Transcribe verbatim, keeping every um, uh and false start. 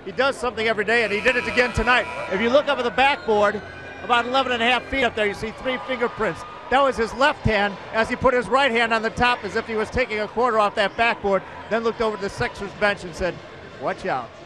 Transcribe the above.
he does something every day, and he did it again tonight. If you look up at the backboard, about eleven and a half feet up there, you see three fingerprints. That was his left hand as he put his right hand on the top as if he was taking a quarter off that backboard, then looked over to the Sixers bench and said, watch out.